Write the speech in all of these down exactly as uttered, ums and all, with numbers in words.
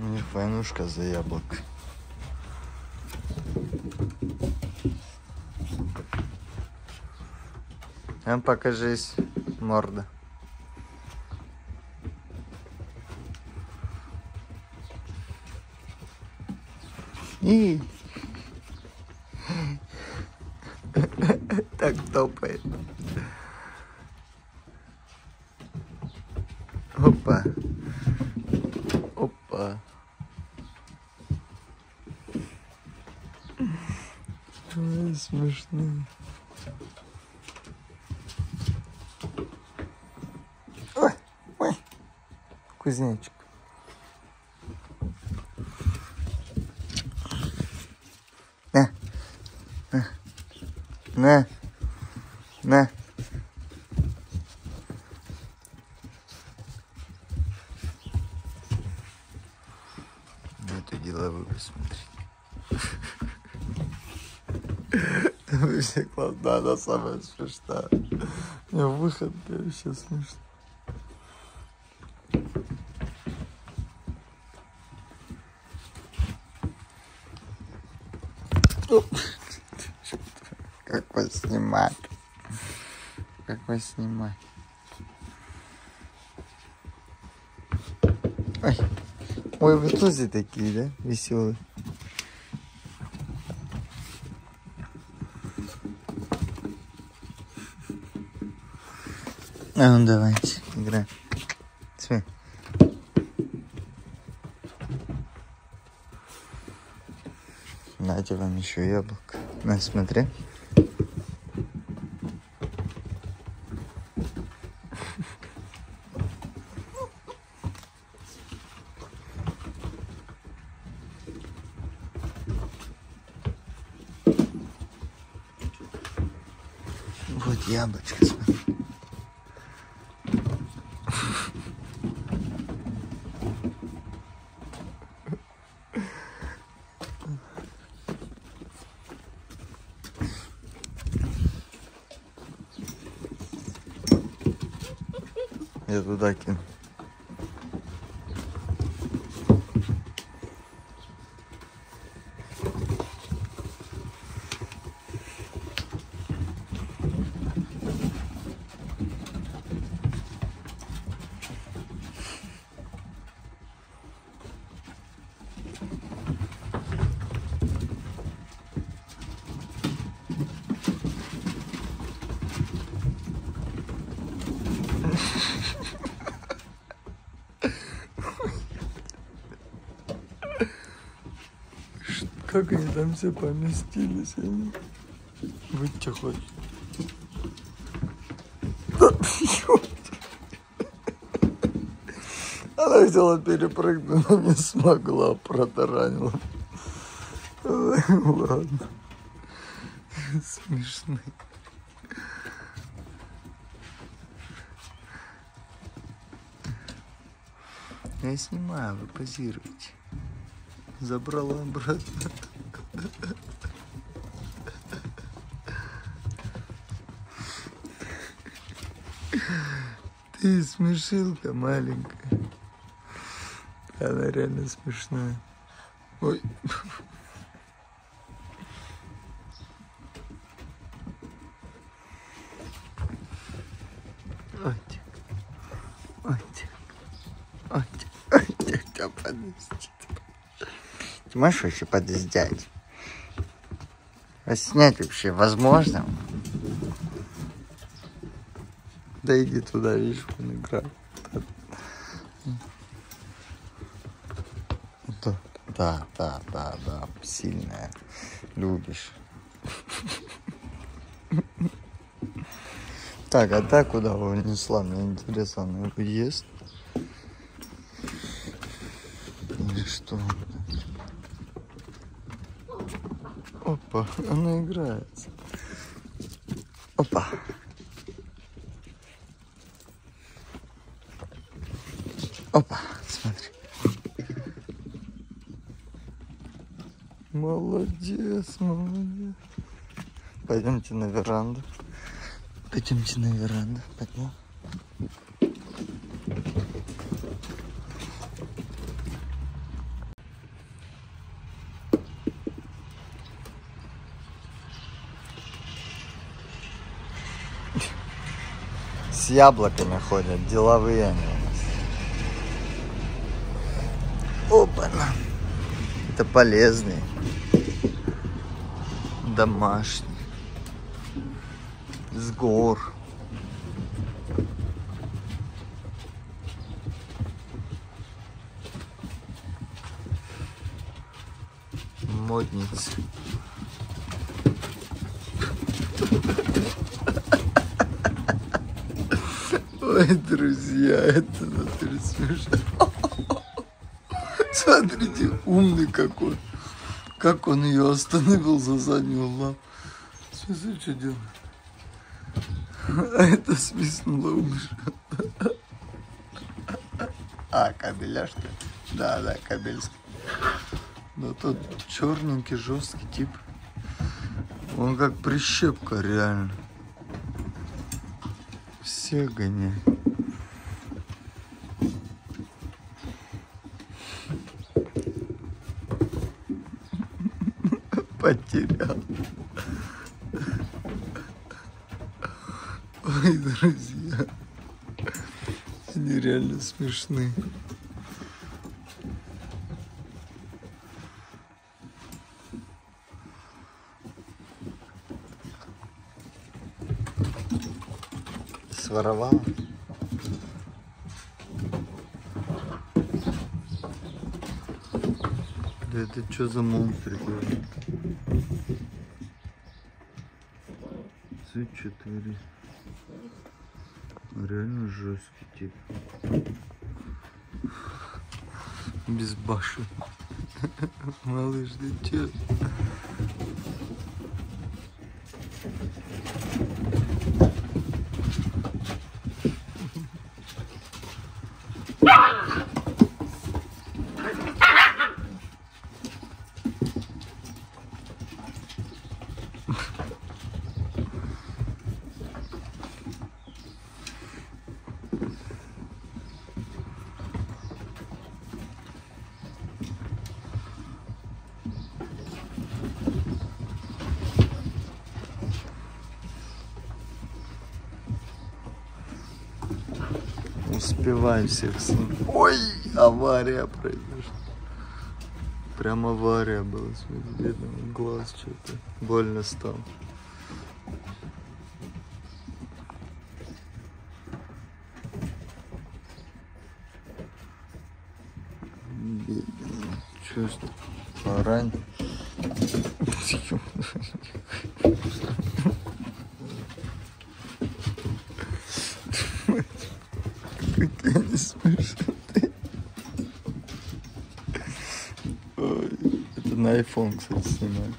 У них войнушка за яблоко. А покажись, морда. И так топает. Опа. Опа. Ой, смешно. Ой, ой. Кузнечик. На. На. На. На. Это деловую посмотри. Вы все классная, она самая смешная. У меня выход вообще смешно. Как вас снимать? Как вас снимать? Ой, ой, вы тоже такие, да? Веселые. А ну давайте, играем. Смотри. Дайте вам еще яблоко. На, смотри. Вот яблочко, смотри. Я туда кину. Как они там все поместились, они? Вы что хотите? Она хотела перепрыгнуть, но не смогла, протаранила. Ой, ладно. Смешно. Я снимаю, вы позируете. Забрала обратно. Ты смешилка маленькая. Она реально смешная. Ой. Отик. Отик. Отик. Отик. Подожди. Ты можешь вообще подождать? А снять вообще возможно? Да иди туда, видишь, он играет. Да, да, да, да, да, сильная. Любишь. Так, а та куда его несла? Мне интересно, она его ест? Или что? Опа, она играется. Опа. Опа, смотри. Молодец, молодец. Пойдемте на веранду. Пойдемте на веранду. Пойдем. яблоками ходят, деловые они у нас. Опа-на. Это полезный. Домашний. С гор. Модницы. Ой, друзья, это натуре смешно. Смотрите, умный какой. Как он ее остановил за заднюю лапу. Смотри, что делает. А это свистнула уши. А, кабеля что ли? Да, да, кабельский. Но тот черненький, жесткий тип. Он как прищепка, реально. Все гоняет. Потерял. Ой, друзья. Они реально смешны. Своровал. Да это что за монстрик? Ты что творишь? Реально жесткий тип. Безбашенный. Малыш, ты че? Успевай всех сын. Ой, авария произошла. Прям авария была. Смотри, видно, глаз что-то больно стал. Бедный. Чувствую. Порань. Какие они смешные. Ой, это на iPhone, кстати, снимаю.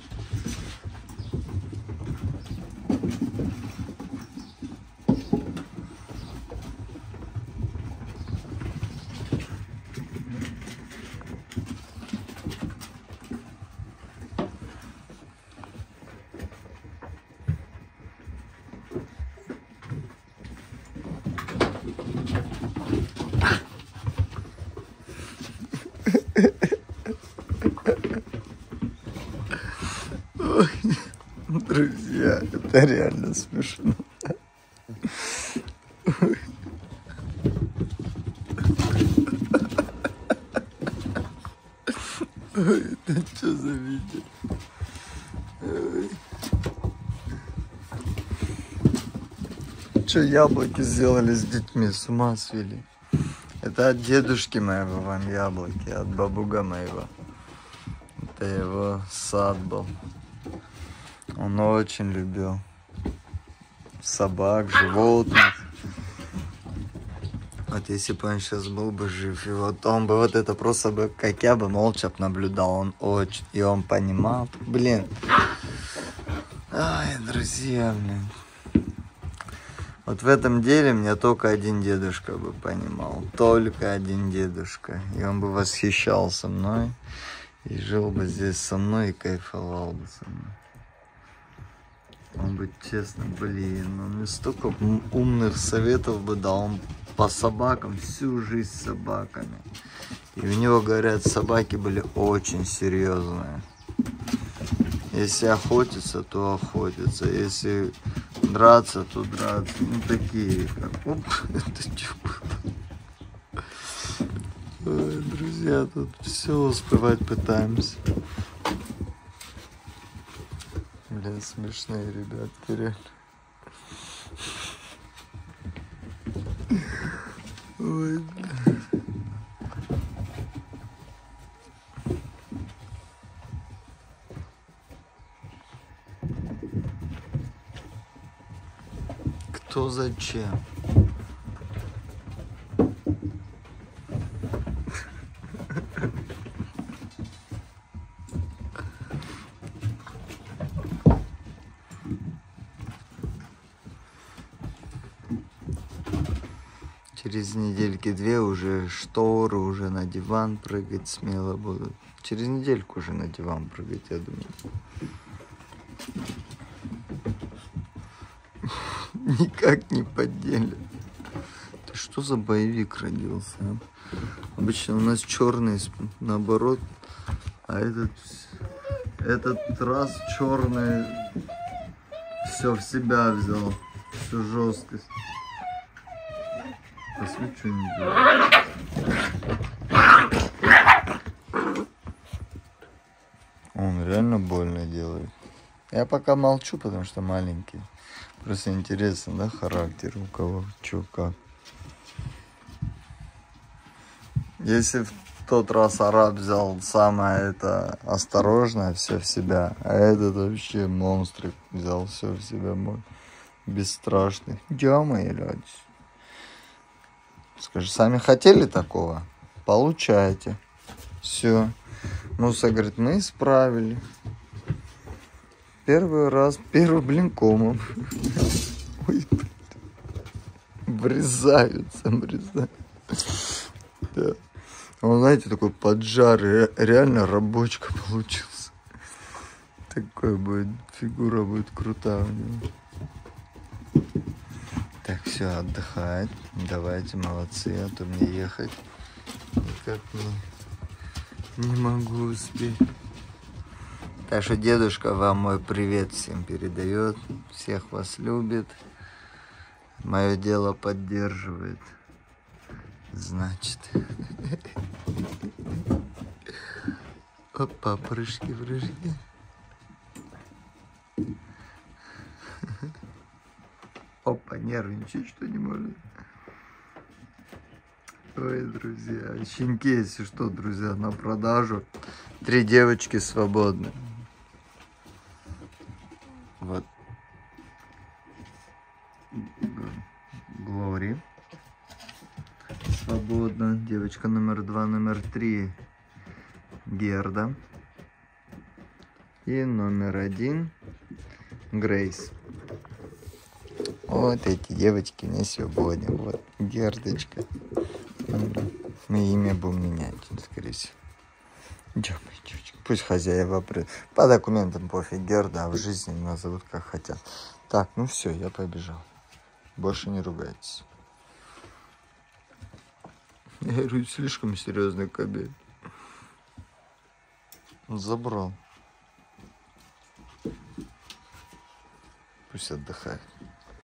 Ой, друзья, это реально смешно. Ой. Ой, это что за видео? Ой. Что яблоки сделали с детьми, с ума свели. Это от дедушки моего вам яблоки, от бабуга моего. Это его сад был. Он очень любил собак, животных. Вот если бы он сейчас был бы жив, и вот он бы вот это просто бы, как я бы, молча наблюдал. Он очень, и он понимал. Блин. Ай, друзья, блин. Вот в этом деле мне только один дедушка бы понимал. Только один дедушка. И он бы восхищался мной. И жил бы здесь со мной и кайфовал бы со мной. Он бы, честно, блин, он мне столько умных советов бы дал. Он по собакам, всю жизнь с собаками. И у него, говорят, собаки были очень серьезные. Если охотиться, то охотиться. Если драться, тут драться. Ну, такие, как... Оп, это что было? Ой, друзья, тут все успевать пытаемся. Блин, смешные ребятки, реально. Ой, блин. Кто зачем? Через недельки две уже шторы, уже на диван прыгать смело будут. Через недельку уже на диван прыгать, я думаю. Никак не поделят. Ты что за боевик родился? А? Обычно у нас черный, наоборот, а этот, этот раз черный все в себя взял, всю жесткость. Посмотри, что не делает. Он реально больно делает. Я пока молчу, потому что маленький. Просто интересно, да, характер у кого, чё, как. Если в тот раз араб взял самое это осторожное, все в себя, а этот вообще монстрик взял все в себя, мой бесстрашный. Дяма или скажи, сами хотели такого? Получайте. Все. Муса говорит, мы исправили. Первый раз, первый блин комом. Ой, брезаются, брезаются. Да. Он, знаете, такой поджар, реально рабочка получился. Такой будет, фигура будет крутая у него. Так, все, отдыхать. Давайте, молодцы, а то мне ехать никак не, не могу успеть. Так что дедушка вам мой привет всем передает. Всех вас любит. Мое дело поддерживает. Значит. Опа, прыжки, прыжки. Опа, нервничать что не может. Ой, друзья. Щенки, если что, друзья, на продажу. Три девочки свободны. Вот. Глори. Свободно. Девочка номер два, номер три. Герда. И номер один. Грейс. Вот эти девочки не свободны. Вот Гердочка. Мы имя будем менять, скорее всего. Идем, девочки. Пусть хозяева при... по документам пофиг, Герда, а в жизни назовут как хотят. Так, ну все, я побежал. Больше не ругайтесь. Я говорю, слишком серьезный кобель. Забрал. Пусть отдыхает.